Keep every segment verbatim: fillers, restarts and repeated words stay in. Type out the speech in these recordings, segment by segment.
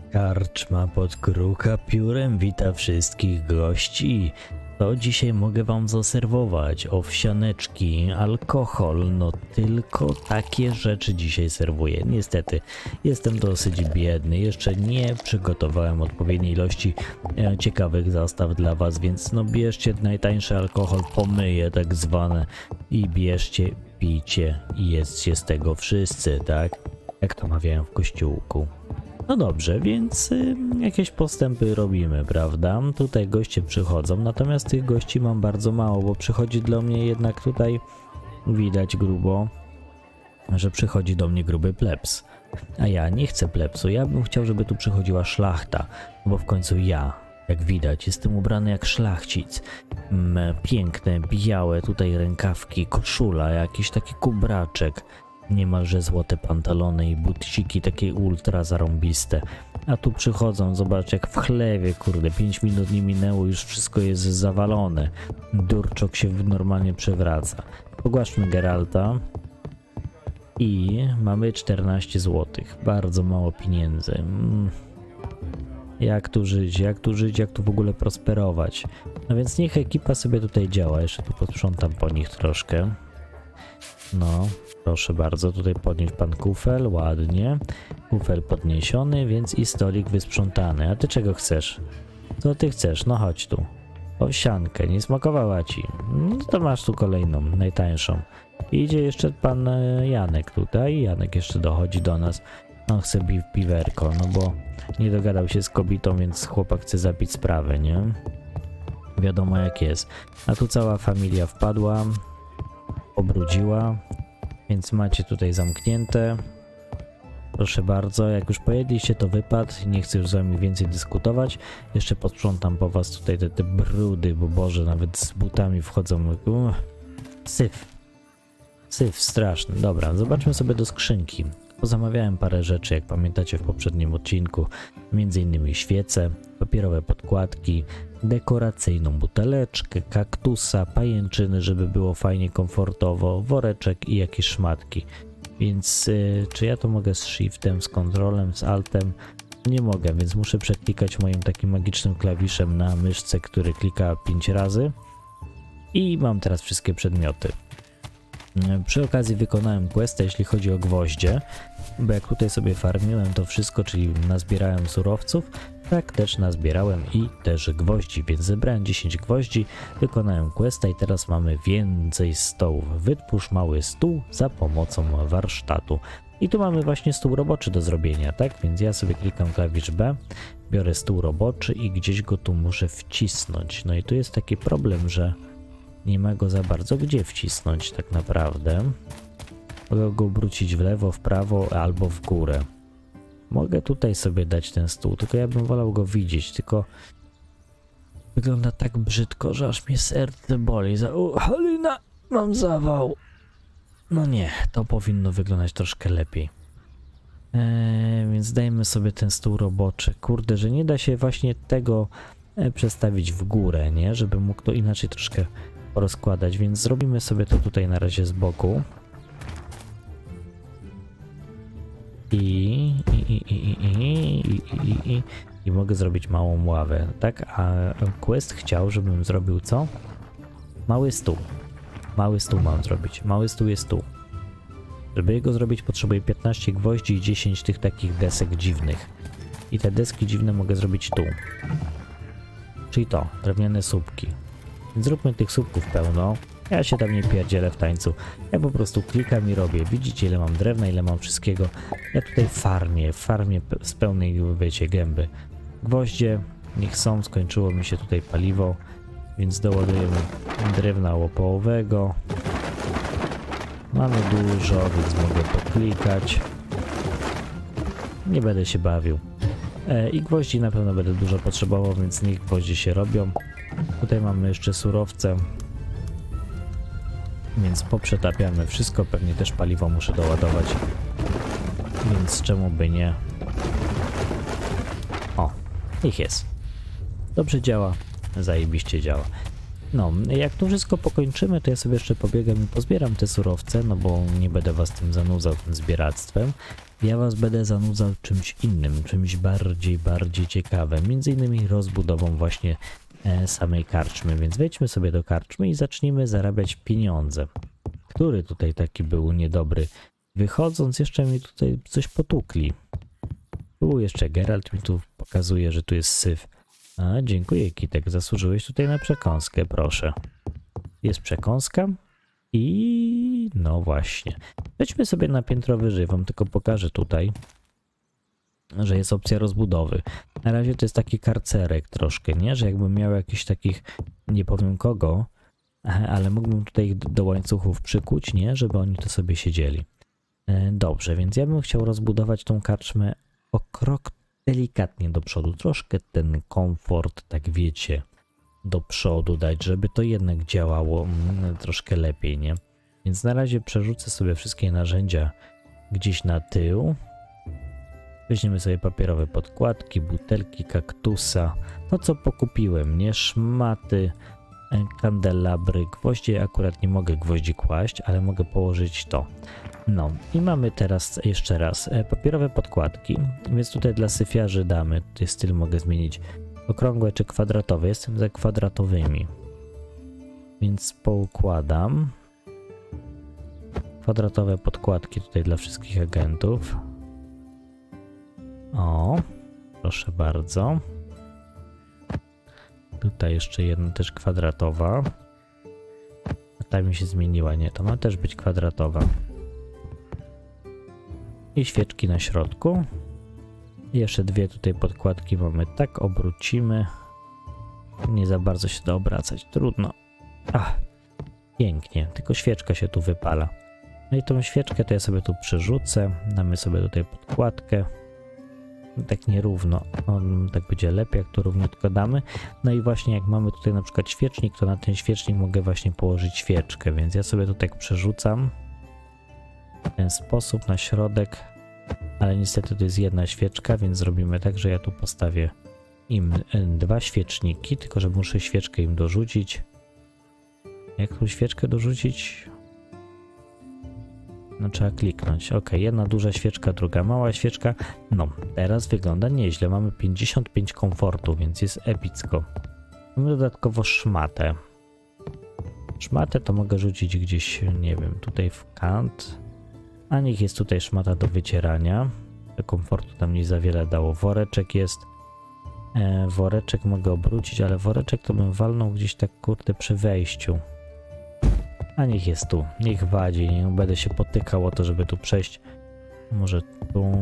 Karczma pod kruka piórem wita wszystkich gości. To dzisiaj mogę wam zaserwować owsianeczki, alkohol, no tylko takie rzeczy dzisiaj serwuję. Niestety jestem dosyć biedny, jeszcze nie przygotowałem odpowiedniej ilości e, ciekawych zastaw dla was, więc no bierzcie najtańszy alkohol, pomyje tak zwane i bierzcie, pijcie i jedzcie z tego wszyscy, tak? Jak to mawiają w kościółku. No dobrze, więc y, jakieś postępy robimy, prawda? Tutaj goście przychodzą, natomiast tych gości mam bardzo mało, bo przychodzi do mnie jednak tutaj, widać grubo, że przychodzi do mnie gruby plebs. A ja nie chcę plebsu, ja bym chciał, żeby tu przychodziła szlachta, bo w końcu ja, jak widać, jestem ubrany jak szlachcic. Mm, piękne, białe tutaj rękawki, koszula, jakiś taki kubraczek. Niemalże złote pantalony i buciki takie ultra zarąbiste. A tu przychodzą, zobacz jak w chlewie, kurde, pięć minut nie minęło, już wszystko jest zawalone. Durczok się normalnie przewraca. Pogłaszmy Geralta. I mamy czternaście złotych. Bardzo mało pieniędzy. Mm. Jak tu żyć, jak tu żyć, jak tu w ogóle prosperować. No więc niech ekipa sobie tutaj działa. Jeszcze tu posprzątam po nich troszkę. No, proszę bardzo, tutaj podnieść pan kufel, ładnie. Kufel podniesiony, więc i stolik wysprzątany. A ty czego chcesz? Co ty chcesz? No chodź tu. Owsiankę, nie smakowała ci. No to masz tu kolejną, najtańszą. I idzie jeszcze pan Janek tutaj. Janek jeszcze dochodzi do nas. On chce pi piwerko, no bo nie dogadał się z kobietą, więc chłopak chce zabić sprawę, nie? Wiadomo jak jest. A tu cała familia wpadła. Obrudziła, więc macie tutaj zamknięte. Proszę bardzo, jak już pojedliście, to wypad. Nie chcę już z wami więcej dyskutować. Jeszcze posprzątam po was tutaj te, te brudy, bo Boże, nawet z butami wchodzą. Uch, syf. Syf straszny. Dobra, zobaczmy sobie do skrzynki. Pozamawiałem parę rzeczy, jak pamiętacie w poprzednim odcinku. Między innymi świece, papierowe podkładki, dekoracyjną buteleczkę, kaktusa, pajęczyny, żeby było fajnie, komfortowo, woreczek i jakieś szmatki. Więc yy, czy ja to mogę z shiftem, z kontrolem, z altem? Nie mogę, więc muszę przeklikać moim takim magicznym klawiszem na myszce, który klika pięć razy. I mam teraz wszystkie przedmioty. Przy okazji wykonałem questa, jeśli chodzi o gwoździe, bo jak tutaj sobie farmiłem to wszystko, czyli nazbierałem surowców, tak też nazbierałem i też gwoździ, więc zebrałem dziesięć gwoździ, wykonałem questa i teraz mamy więcej stołów. Wytwórz mały stół za pomocą warsztatu. I tu mamy właśnie stół roboczy do zrobienia, tak? Więc ja sobie klikam klawisz B, biorę stół roboczy i gdzieś go tu muszę wcisnąć. No i tu jest taki problem, że nie ma go za bardzo gdzie wcisnąć tak naprawdę. Mogę go obrócić w lewo, w prawo albo w górę. Mogę tutaj sobie dać ten stół, tylko ja bym wolał go widzieć, tylko wygląda tak brzydko, że aż mnie serce boli. Za... O, Halina, mam zawał. No nie, to powinno wyglądać troszkę lepiej. Eee, więc dajmy sobie ten stół roboczy. Kurde, że nie da się właśnie tego e, przestawić w górę, nie? Żeby mógł to inaczej troszkę rozkładać, więc zrobimy sobie to tutaj na razie z boku. I, i, i, i, i, i, i, i, i mogę zrobić małą ławę, tak? A quest chciał, żebym zrobił co? Mały stół. Mały stół mam zrobić. Mały stół jest tu. Żeby jego zrobić, potrzebuję piętnaście gwoździ i dziesięć tych takich desek dziwnych. I te deski dziwne mogę zrobić tu. Czyli to, drewniane słupki. Więc zróbmy tych słupków pełno. Ja się tam nie pierdzielę w tańcu. Ja po prostu klikam i robię. Widzicie, ile mam drewna, ile mam wszystkiego. Ja tutaj farmię, farmię z pełnej, wiecie, gęby. Gwoździe niech są, skończyło mi się tutaj paliwo, więc doładujemy drewna łopołowego. Mamy dużo, więc mogę poklikać. Nie będę się bawił. E, I gwoździ na pewno będę dużo potrzebował, więc niech gwoździe się robią. Tutaj mamy jeszcze surowce, więc poprzetapiamy wszystko, pewnie też paliwo muszę doładować, więc czemu by nie. O, ich jest. Dobrze działa, zajebiście działa. No, jak to wszystko pokończymy, to ja sobie jeszcze pobiegam i pozbieram te surowce, no bo nie będę was tym zanudzał, tym zbieractwem. Ja was będę zanudzał czymś innym, czymś bardziej, bardziej ciekawym, między innymi rozbudową właśnie e, samej karczmy, więc wejdźmy sobie do karczmy i zacznijmy zarabiać pieniądze. Który tutaj taki był niedobry? Wychodząc jeszcze mi tutaj coś potukli. Tu jeszcze Geralt mi tu pokazuje, że tu jest syf. A, dziękuję Kitek, zasłużyłeś tutaj na przekąskę, proszę. Jest przekąska i no właśnie. Wejdźmy sobie na piętro wyżej, wam tylko pokażę tutaj, że jest opcja rozbudowy. Na razie to jest taki karcerek troszkę, nie? Że jakbym miał jakiś takich, nie powiem kogo, ale mógłbym tutaj ich do łańcuchów przykuć, nie? Żeby oni tu sobie siedzieli. Dobrze, więc ja bym chciał rozbudować tą karczmę o krok delikatnie do przodu. Troszkę ten komfort, tak wiecie, do przodu dać, żeby to jednak działało mm, troszkę lepiej, nie? Więc na razie przerzucę sobie wszystkie narzędzia gdzieś na tył. Weźmiemy sobie papierowe podkładki, butelki, kaktusa, no co pokupiłem, nie? Szmaty, kandelabry, gwoździe. Akurat nie mogę gwoździ kłaść, ale mogę położyć to. No i mamy teraz jeszcze raz papierowe podkładki, więc tutaj dla syfiarzy damy, tutaj styl mogę zmienić okrągłe czy kwadratowe, jestem za kwadratowymi, więc poukładam kwadratowe podkładki tutaj dla wszystkich agentów. O, proszę bardzo. Tutaj jeszcze jedna też kwadratowa. A ta mi się zmieniła, nie, to ma też być kwadratowa. I świeczki na środku. I jeszcze dwie tutaj podkładki mamy, tak obrócimy. Nie za bardzo się da obracać, trudno. Ach, pięknie, tylko świeczka się tu wypala. No i tą świeczkę to ja sobie tu przerzucę, damy sobie tutaj podkładkę. Tak nierówno, on tak będzie lepiej, jak to równiutko damy. No i właśnie jak mamy tutaj na przykład świecznik, to na ten świecznik mogę właśnie położyć świeczkę, więc ja sobie to tak przerzucam w ten sposób na środek, ale niestety to jest jedna świeczka, więc zrobimy tak, że ja tu postawię im dwa świeczniki, tylko że muszę świeczkę im dorzucić. Jak tą świeczkę dorzucić? No trzeba kliknąć. Ok, jedna duża świeczka, druga mała świeczka. No, teraz wygląda nieźle. Mamy pięćdziesiąt pięć komfortu, więc jest epicko. Mamy dodatkowo szmatę. Szmatę to mogę rzucić gdzieś, nie wiem, tutaj w kant. A niech jest tutaj szmata do wycierania. Do komfortu tam nie za wiele dało. Woreczek jest. E, woreczek mogę obrócić, ale woreczek to bym walnął gdzieś tak kurde przy wejściu. A niech jest tu, niech wadzi, nie będę się potykał o to, żeby tu przejść. Może tu...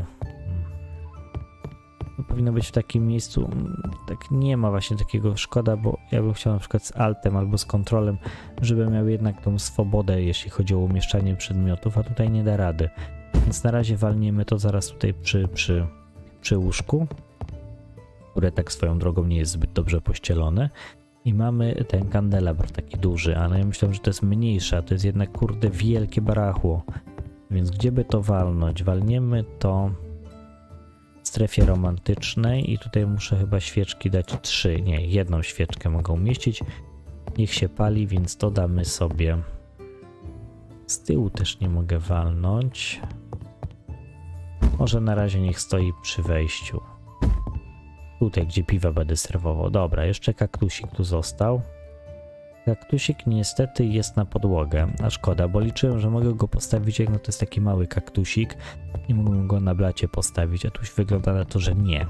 To powinno być w takim miejscu, tak nie ma właśnie takiego, szkoda, bo ja bym chciał na przykład z altem albo z kontrolem, żeby miał jednak tą swobodę, jeśli chodzi o umieszczanie przedmiotów, a tutaj nie da rady. Więc na razie walniemy to zaraz tutaj przy, przy, przy łóżku, które tak swoją drogą nie jest zbyt dobrze pościelone. I mamy ten kandelabr taki duży, ale ja myślałem, że to jest mniejsze, a to jest jednak kurde wielkie barachło. Więc gdzie by to walnąć? Walniemy to w strefie romantycznej i tutaj muszę chyba świeczki dać trzy, nie, jedną świeczkę mogę umieścić. Niech się pali, więc to damy sobie. Z tyłu też nie mogę walnąć. Może na razie niech stoi przy wejściu. Tutaj, gdzie piwa będę serwował. Dobra, jeszcze kaktusik tu został. Kaktusik niestety jest na podłogę, a szkoda, bo liczyłem, że mogę go postawić, jak no to jest taki mały kaktusik i mógłbym go na blacie postawić, a tu wygląda na to, że nie.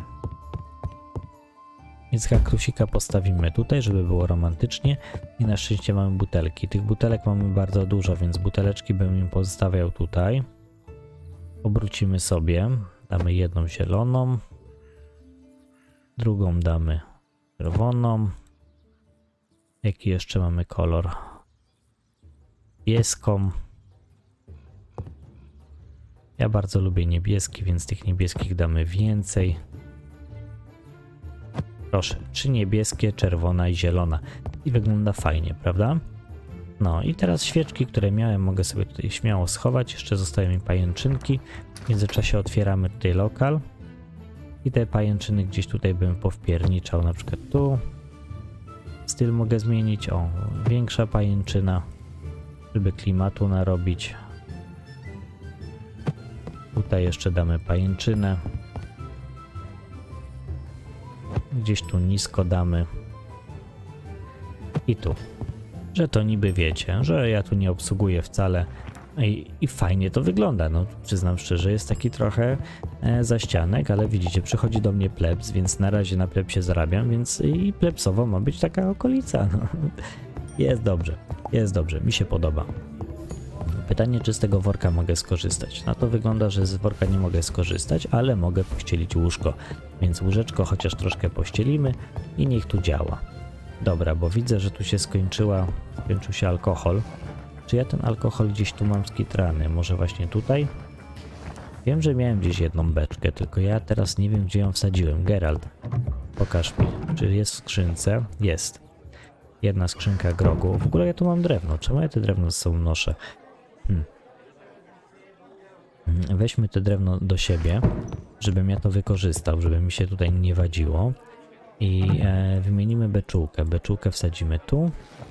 Więc kaktusika postawimy tutaj, żeby było romantycznie i na szczęście mamy butelki. Tych butelek mamy bardzo dużo, więc buteleczki bym im pozostawiał tutaj. Obrócimy sobie, damy jedną zieloną. Drugą damy czerwoną. Jaki jeszcze mamy kolor? Niebieską. Ja bardzo lubię niebieski, więc tych niebieskich damy więcej. Proszę, trzy niebieskie, czerwona i zielona. I wygląda fajnie, prawda? No i teraz świeczki, które miałem, mogę sobie tutaj śmiało schować. Jeszcze zostają mi pajęczynki. W międzyczasie otwieramy tutaj lokal. I te pajęczyny gdzieś tutaj bym powpierniczał, na przykład tu. Styl mogę zmienić, o, większa pajęczyna, żeby klimatu narobić. Tutaj jeszcze damy pajęczynę. Gdzieś tu nisko damy. I tu. Że to niby wiecie, że ja tu nie obsługuję wcale. I, i fajnie to wygląda. No przyznam szczerze, jest taki trochę e, zaścianek, ale widzicie, przychodzi do mnie plebs, więc na razie na plebsie zarabiam, więc i plebsowo ma być taka okolica. No. Jest dobrze, jest dobrze, mi się podoba. Pytanie, czy z tego worka mogę skorzystać. Na to wygląda, że z worka nie mogę skorzystać, ale mogę pościelić łóżko. Więc łóżeczko chociaż troszkę pościelimy i niech tu działa. Dobra, bo widzę, że tu się skończyła, skończył się alkohol. Czy ja ten alkohol gdzieś tu mam skitrany? Może właśnie tutaj? Wiem, że miałem gdzieś jedną beczkę, tylko ja teraz nie wiem, gdzie ją wsadziłem. Geralt, pokaż mi, czy jest w skrzynce? Jest. Jedna skrzynka grogu. W ogóle ja tu mam drewno. Czemu ja te drewno z sobą noszę? Hmm. Weźmy te drewno do siebie, żebym ja to wykorzystał, żeby mi się tutaj nie wadziło. I e, wymienimy beczułkę. Beczułkę wsadzimy tu.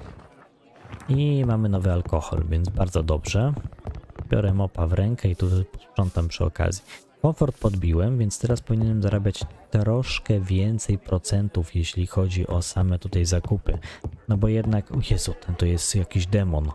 I mamy nowy alkohol, więc bardzo dobrze. Biorę mopa w rękę i tu posprzątam przy okazji. Komfort podbiłem, więc teraz powinienem zarabiać troszkę więcej procentów, jeśli chodzi o same tutaj zakupy. No bo jednak, o Jezu, ten to jest jakiś demon.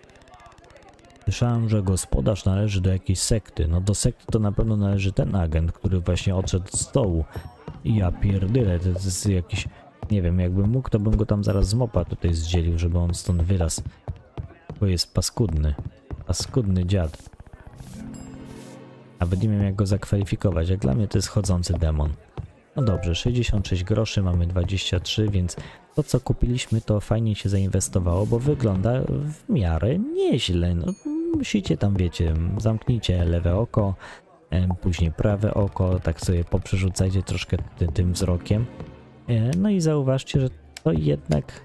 Słyszałem, że gospodarz należy do jakiejś sekty. No do sekty to na pewno należy ten agent, który właśnie odszedł z stołu. Ja pierdyle, to jest jakiś... Nie wiem, jakbym mógł, to bym go tam zaraz z mopa tutaj zdzielił, żeby on stąd wyraz. Bo jest paskudny. Paskudny dziad. Nawet nie wiem, jak go zakwalifikować. Jak dla mnie to jest chodzący demon. No dobrze, sześćdziesiąt sześć groszy, mamy dwadzieścia trzy, więc to, co kupiliśmy, to fajnie się zainwestowało, bo wygląda w miarę nieźle. No, musicie tam, wiecie, zamknijcie lewe oko, później prawe oko, tak sobie poprzerzucajcie troszkę ty, tym wzrokiem. No i zauważcie, że to jednak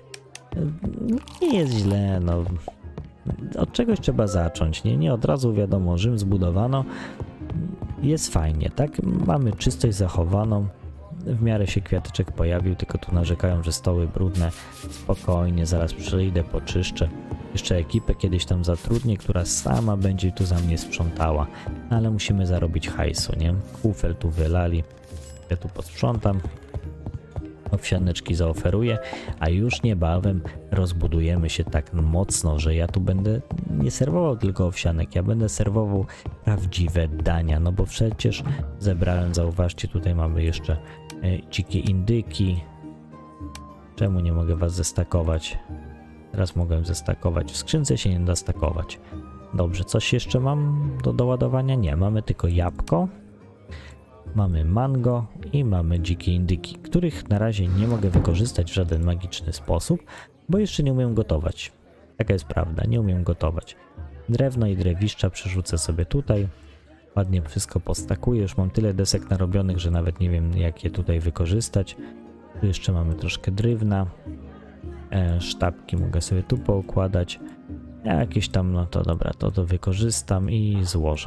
nie jest źle, no. Od czegoś trzeba zacząć, nie? Nie od razu wiadomo, Rzym zbudowano. Jest fajnie, tak? Mamy czystość zachowaną. W miarę się kwiateczek pojawił, tylko tu narzekają, że stoły brudne. Spokojnie, zaraz przyjdę, poczyszczę. Jeszcze ekipę kiedyś tam zatrudnię, która sama będzie tu za mnie sprzątała. Ale musimy zarobić hajsu, nie? Kufel tu wylali. Ja tu posprzątam. Owsianeczki zaoferuję, a już niebawem rozbudujemy się tak mocno, że ja tu będę nie serwował tylko owsianek, ja będę serwował prawdziwe dania, no bo przecież zebrałem, zauważcie, tutaj mamy jeszcze e, dzikie indyki. Czemu nie mogę was zestakować? Teraz mogę zestakować, w skrzynce się nie da stakować. Dobrze, coś jeszcze mam do doładowania? Nie, mamy tylko jabłko. Mamy mango i mamy dzikie indyki, których na razie nie mogę wykorzystać w żaden magiczny sposób, bo jeszcze nie umiem gotować. Taka jest prawda, nie umiem gotować. Drewno i drewiszcza przerzucę sobie tutaj. Ładnie wszystko postakuję, już mam tyle desek narobionych, że nawet nie wiem, jak je tutaj wykorzystać. Tu jeszcze mamy troszkę drewna. E, sztabki mogę sobie tu poukładać. Jakieś tam, no to dobra, to to wykorzystam i złożę.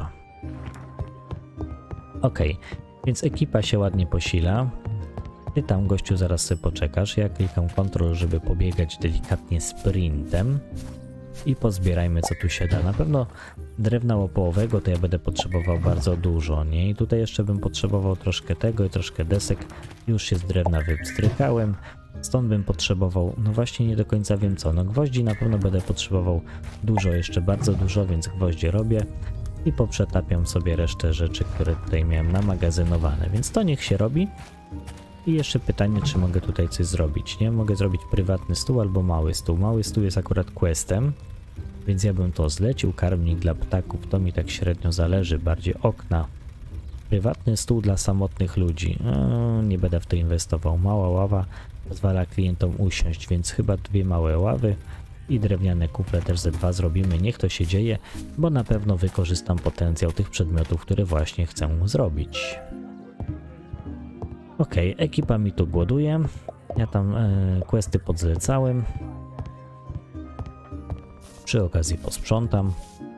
Ok. Więc ekipa się ładnie posila. Ty tam, gościu, zaraz sobie poczekasz. Ja klikam Ctrl, żeby pobiegać delikatnie sprintem. I pozbierajmy, co tu się da. Na pewno drewna łopołowego to ja będę potrzebował bardzo dużo, nie? I tutaj jeszcze bym potrzebował troszkę tego i troszkę desek. Już się z drewna wypstrykałem. Stąd bym potrzebował, no właśnie nie do końca wiem co. No gwoździ na pewno będę potrzebował dużo, jeszcze bardzo dużo, więc gwoździe robię. I poprzetapiam sobie resztę rzeczy, które tutaj miałem namagazynowane, więc to niech się robi. I jeszcze pytanie, czy mogę tutaj coś zrobić, nie? Mogę zrobić prywatny stół albo mały stół. Mały stół jest akurat questem, więc ja bym to zlecił. Karmnik dla ptaków, to mi tak średnio zależy, bardziej okna. Prywatny stół dla samotnych ludzi. Eee, nie będę w to inwestował. Mała ława pozwala klientom usiąść, więc chyba dwie małe ławy. I drewniane kufle też ze dwa zrobimy, niech to się dzieje, bo na pewno wykorzystam potencjał tych przedmiotów, które właśnie chcę zrobić. Ok, ekipa mi tu głoduje, ja tam e, questy podzlecałem. Przy okazji posprzątam.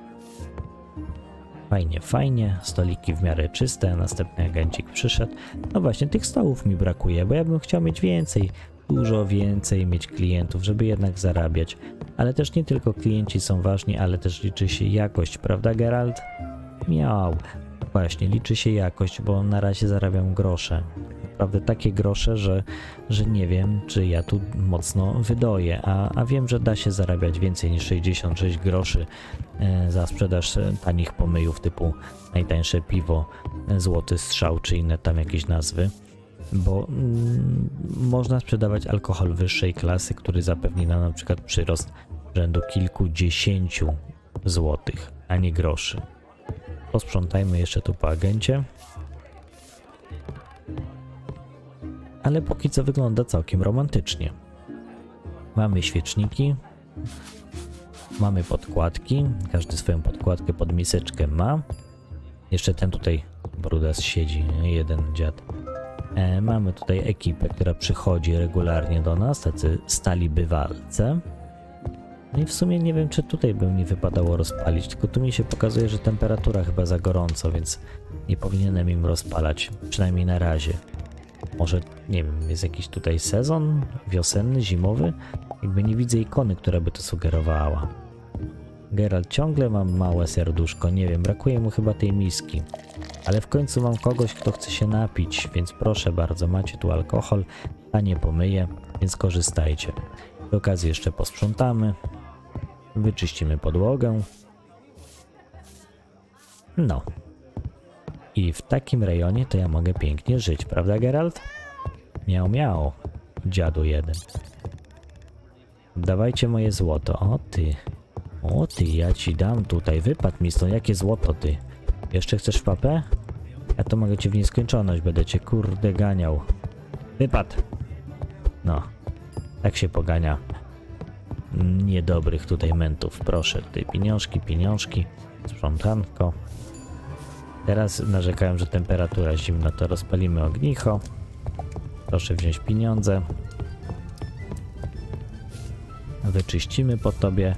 Fajnie, fajnie, stoliki w miarę czyste, następny agencik przyszedł. No właśnie, tych stołów mi brakuje, bo ja bym chciał mieć więcej. Dużo więcej mieć klientów, żeby jednak zarabiać. Ale też nie tylko klienci są ważni, ale też liczy się jakość, prawda Geralt? Miał. właśnie, liczy się jakość, bo na razie zarabiam grosze. Naprawdę takie grosze, że, że nie wiem, czy ja tu mocno wydoję, a, a wiem, że da się zarabiać więcej niż sześćdziesiąt sześć groszy e, za sprzedaż tanich pomyjów typu najtańsze piwo, e, złoty strzał czy inne tam jakieś nazwy, bo mm, można sprzedawać alkohol wyższej klasy, który zapewni nam na przykład przyrost rzędu kilkudziesięciu złotych, a nie groszy. Posprzątajmy jeszcze tu po agencie. Ale póki co wygląda całkiem romantycznie. Mamy świeczniki, mamy podkładki, każdy swoją podkładkę pod miseczkę ma. Jeszcze ten tutaj brudas siedzi, jeden dziad. E, mamy tutaj ekipę, która przychodzi regularnie do nas, tacy stali bywalcy. No i w sumie nie wiem, czy tutaj by mi wypadało rozpalić, tylko tu mi się pokazuje, że temperatura chyba za gorąco, więc nie powinienem im rozpalać, przynajmniej na razie. Może, nie wiem, jest jakiś tutaj sezon wiosenny, zimowy? Jakby nie widzę ikony, która by to sugerowała. Geralt ciągle ma małe serduszko, nie wiem, brakuje mu chyba tej miski. Ale w końcu mam kogoś, kto chce się napić, więc proszę bardzo, macie tu alkohol, a nie pomyję, więc korzystajcie. Przy okazji jeszcze posprzątamy, wyczyścimy podłogę. No. I w takim rejonie to ja mogę pięknie żyć, prawda Geralt? Miał, miał, dziadu jeden. Dawajcie moje złoto. O ty, o ty, ja ci dam tutaj, wypadł mi stąd, jakie złoto ty. Jeszcze chcesz w papę? Ja to mogę cię w nieskończoność, będę cię kurde ganiał. Wypadł. No, tak się pogania niedobrych tutaj mentów. Proszę, tutaj pieniążki, pieniążki, sprzątanko. Teraz narzekałem, że temperatura zimna, to rozpalimy ognicho. Proszę wziąć pieniądze. Wyczyścimy po tobie.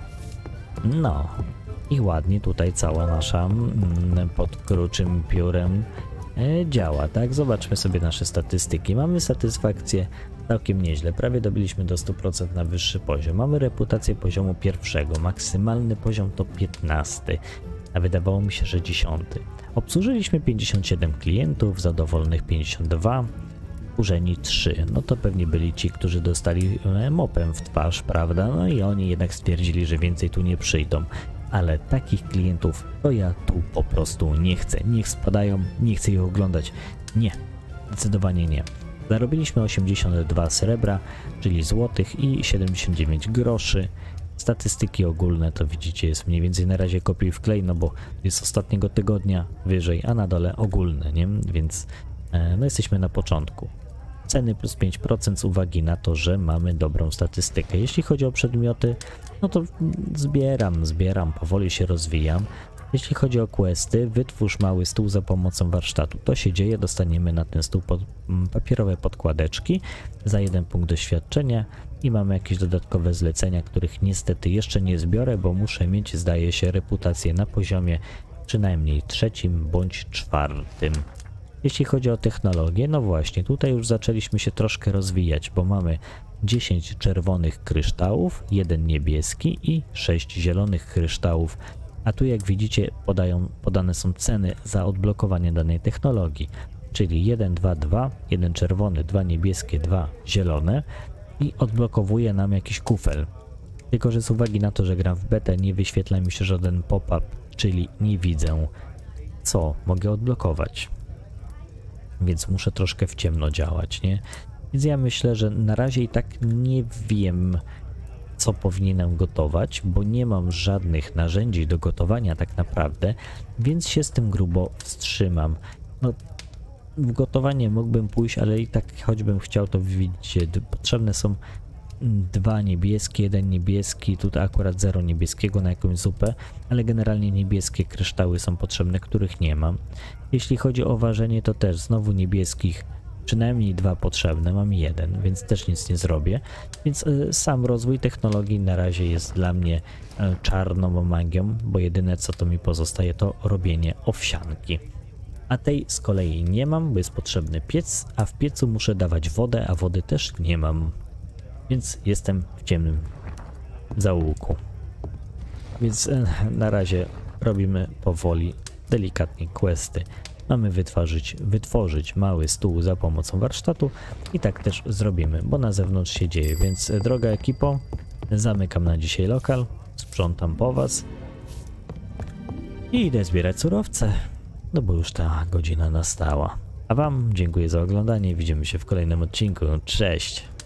No i ładnie tutaj cała nasza mm, pod kruczym piórem e, działa, tak? Zobaczmy sobie nasze statystyki. Mamy satysfakcję całkiem nieźle. Prawie dobiliśmy do stu procent na wyższy poziom. Mamy reputację poziomu pierwszego. Maksymalny poziom to piętnasty. A wydawało mi się, że dziesiąty. Obsłużyliśmy pięćdziesiąt siedem klientów, zadowolonych pięćdziesiąt dwa, wkurzeni trzy. No to pewnie byli ci, którzy dostali mopem w twarz, prawda? No i oni jednak stwierdzili, że więcej tu nie przyjdą. Ale takich klientów to ja tu po prostu nie chcę. Niech spadają, nie chcę ich oglądać. Nie, zdecydowanie nie. Zarobiliśmy osiemdziesiąt dwa srebra, czyli złotych i siedemdziesiąt dziewięć groszy. Statystyki ogólne to widzicie jest mniej więcej na razie kopiuj wklej, no bo jest ostatniego tygodnia wyżej, a na dole ogólne, nie? Więc e, no jesteśmy na początku. Ceny plus pięć procent z uwagi na to, że mamy dobrą statystykę. Jeśli chodzi o przedmioty, no to zbieram, zbieram, powoli się rozwijam. Jeśli chodzi o questy, wytwórz mały stół za pomocą warsztatu. To się dzieje, dostaniemy na ten stół pod, papierowe podkładeczki za jeden punkt doświadczenia i mamy jakieś dodatkowe zlecenia, których niestety jeszcze nie zbiorę, bo muszę mieć, zdaje się, reputację na poziomie przynajmniej trzecim bądź czwartym. Jeśli chodzi o technologię, no właśnie, tutaj już zaczęliśmy się troszkę rozwijać, bo mamy dziesięć czerwonych kryształów, jeden niebieski i sześć zielonych kryształów. A tu jak widzicie podają, podane są ceny za odblokowanie danej technologii, czyli jeden, dwa, dwa, jeden czerwony, dwa niebieskie, dwa zielone i odblokowuje nam jakiś kufel. Tylko że z uwagi na to, że gram w betę, nie wyświetla mi się żaden pop-up, czyli nie widzę, co mogę odblokować. Więc muszę troszkę w ciemno działać, nie? Więc ja myślę, że na razie i tak nie wiem, co powinienem gotować, bo nie mam żadnych narzędzi do gotowania tak naprawdę, więc się z tym grubo wstrzymam. No, w gotowanie mógłbym pójść, ale i tak choćbym chciał, to widzicie, potrzebne są dwa niebieskie, jeden niebieski, tutaj akurat zero niebieskiego na jakąś zupę, ale generalnie niebieskie kryształy są potrzebne, których nie mam. Jeśli chodzi o ważenie, to też znowu niebieskich przynajmniej dwa potrzebne, mam jeden, więc też nic nie zrobię. Więc y, sam rozwój technologii na razie jest dla mnie y, czarną magią, bo jedyne co to mi pozostaje to robienie owsianki. A tej z kolei nie mam, bo jest potrzebny piec, a w piecu muszę dawać wodę, a wody też nie mam. Więc jestem w ciemnym zaułku. Więc y, na razie robimy powoli delikatnie questy. Mamy wytworzyć, wytworzyć mały stół za pomocą warsztatu i tak też zrobimy, bo na zewnątrz się dzieje, więc e, droga ekipo, zamykam na dzisiaj lokal, sprzątam po was i idę zbierać surowce, no bo już ta godzina nastała. A wam dziękuję za oglądanie, widzimy się w kolejnym odcinku, cześć!